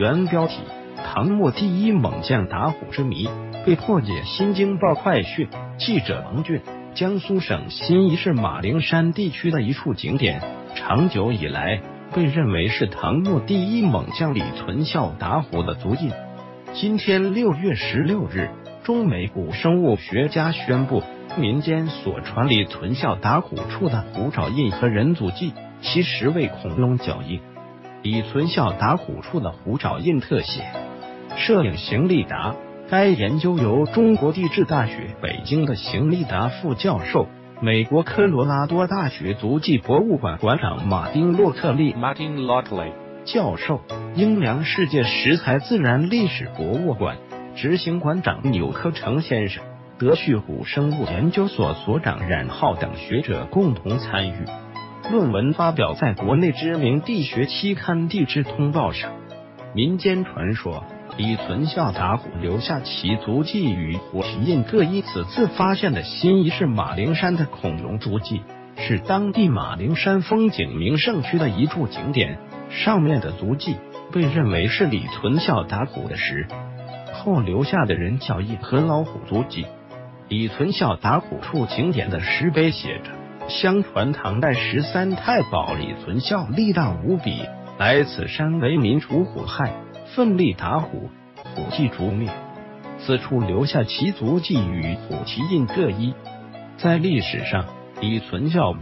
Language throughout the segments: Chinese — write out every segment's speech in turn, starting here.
原标题：唐末第一猛将打虎之谜被破解。新京报快讯，记者王俊。江苏省新沂市马陵山地区的一处景点，长久以来被认为是唐末第一猛将李存孝打虎的足印。今天6月16日，中美古生物学家宣布，民间所传李存孝打虎处的虎爪印和人足迹，其实为恐龙脚印。李存孝打虎处的虎爪印特写，摄影邢立达。该研究由中国地质大学北京的邢立达副教授、美国科罗拉多大学足迹博物馆馆长马丁·洛克利 （Martin Lockley） 教授、英良世界石材自然历史博物馆执行馆长钮克成先生、德旭古生物研究所所长冉浩等学者共同参与。论文发表在国内知名地学期刊《地质通报》上。民间传说，李存孝打虎留下其足迹与虎蹄印各依此次发现的新沂市马陵山的恐龙足迹，是当地马陵山风景名胜区的一处景点。上面的足迹被认为是李存孝打虎的时后留下的人脚印和老虎足迹。李存孝打虎处景点的石碑写着：相传唐代13太保李存孝力大无比，来此山为民除虎害，奋力打虎，虎迹逐灭。此处留下其足迹与虎蹄印各一。在历史上，李存孝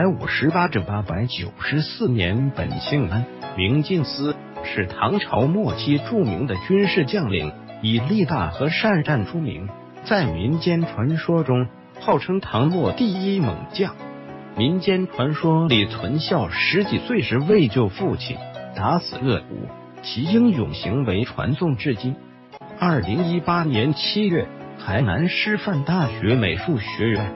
858至894年本姓安，名晋思，是唐朝末期著名的军事将领，以力大和善战出名。在民间传说中，号称唐末第一猛将。民间传说李存孝10几岁时为救父亲，打死恶虎，其英勇行为传颂至今。2018年7月，海南师范大学美术学院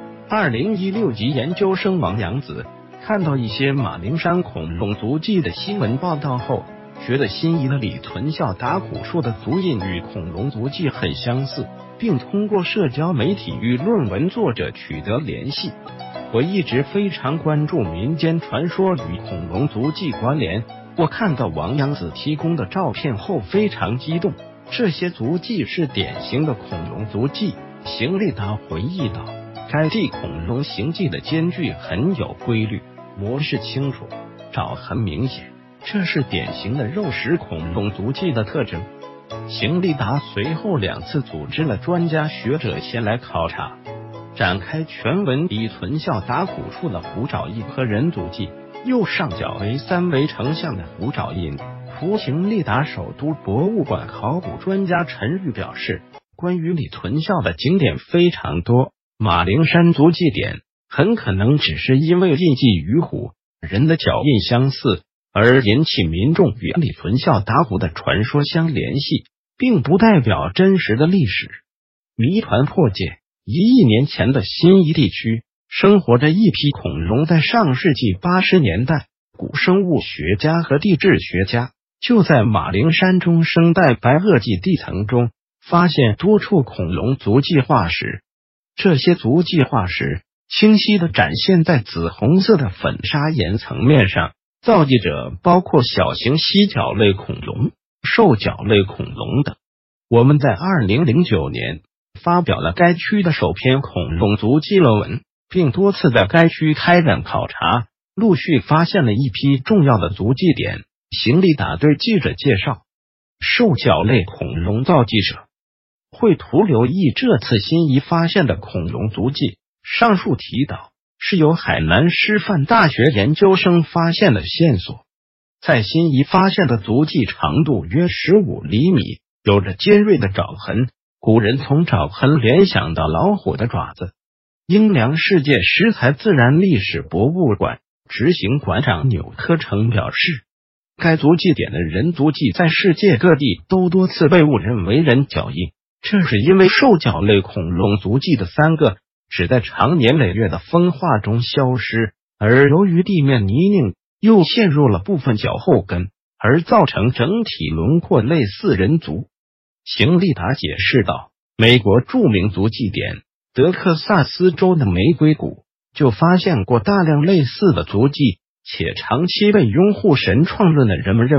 2016级研究生王阳子看到一些马陵山恐龙足迹的新闻报道后，觉得新沂的李存孝打虎处的足印与恐龙足迹很相似，并通过社交媒体与论文作者取得联系。我一直非常关注民间传说与恐龙足迹关联，我看到王阳子提供的照片后非常激动，这些足迹是典型的恐龙足迹。邢立达回忆道，该地恐龙行迹的间距很有规律，模式清楚，爪痕明显，这是典型的肉食恐龙足迹的特征。邢立达随后2次组织了专家学者前来考察，展开全文李存孝打虎处的虎爪印和人足迹。右上角为3维成像的虎爪印，图邢立达首都博物馆考古专家陈玉表示，关于李存孝的景点非常多，马陵山足迹点很可能只是因为印记与虎、人的脚印相似而引起民众与李存孝打虎的传说相联系，并不代表真实的历史。谜团破解：1亿年前的新沂地区生活着一批恐龙。在上世纪80年代，古生物学家和地质学家就在马陵山中生代白垩纪地层中发现多处恐龙足迹化石，这些足迹化石清晰地展现在紫红色的粉砂岩层面上，造记者包括小型犀角类恐龙、兽脚类恐龙等。我们在2009年发表了该区的首篇恐龙足迹论文，并多次在该区开展考察，陆续发现了一批重要的足迹点。邢立达对记者介绍，兽脚类恐龙造记者绘图留意这次新沂发现的恐龙足迹，上述提到是由海南师范大学研究生发现的线索。在新沂发现的足迹长度约15厘米，有着尖锐的爪痕，古人从爪痕联想到老虎的爪子。英良世界石材自然历史博物馆执行馆长钮克成表示，该足迹点的人足迹在世界各地都多次被误认为人脚印，这是因为兽脚类恐龙足迹的3个只在长年累月的风化中消失，而由于地面泥泞又陷入了部分脚后跟，而造成整体轮廓类似人足。邢立达解释道，美国著名足迹点德克萨斯州的玫瑰谷就发现过大量类似的足迹，且长期被拥护神创论的人们认为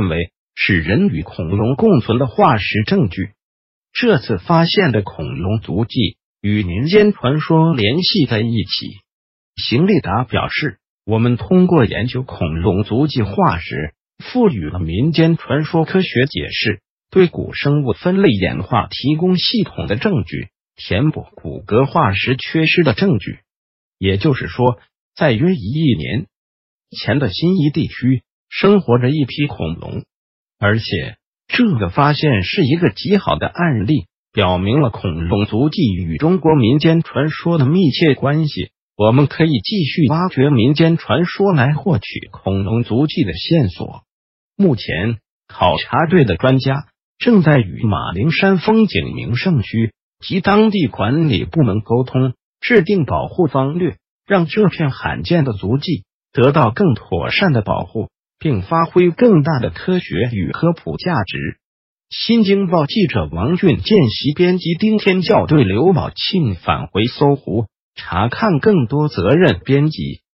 是人与恐龙共存的化石证据。这次发现的恐龙足迹与民间传说联系在一起。邢立达表示，我们通过研究恐龙足迹化石，赋予了民间传说科学解释，对古生物分类演化提供系统的证据，填补骨骼化石缺失的证据。也就是说，在约1亿年前的新一地区生活着一批恐龙，而且这个发现是一个极好的案例，表明了恐龙足迹与中国民间传说的密切关系。我们可以继续挖掘民间传说来获取恐龙足迹的线索。目前，考察队的专家正在与马铃山风景名胜区及当地管理部门沟通，制定保护方略，让这片罕见的足迹得到更妥善的保护，并发挥更大的科学与科普价值。新京报记者王俊见习编辑丁天校对刘宝庆返回搜狐查看更多责任编辑。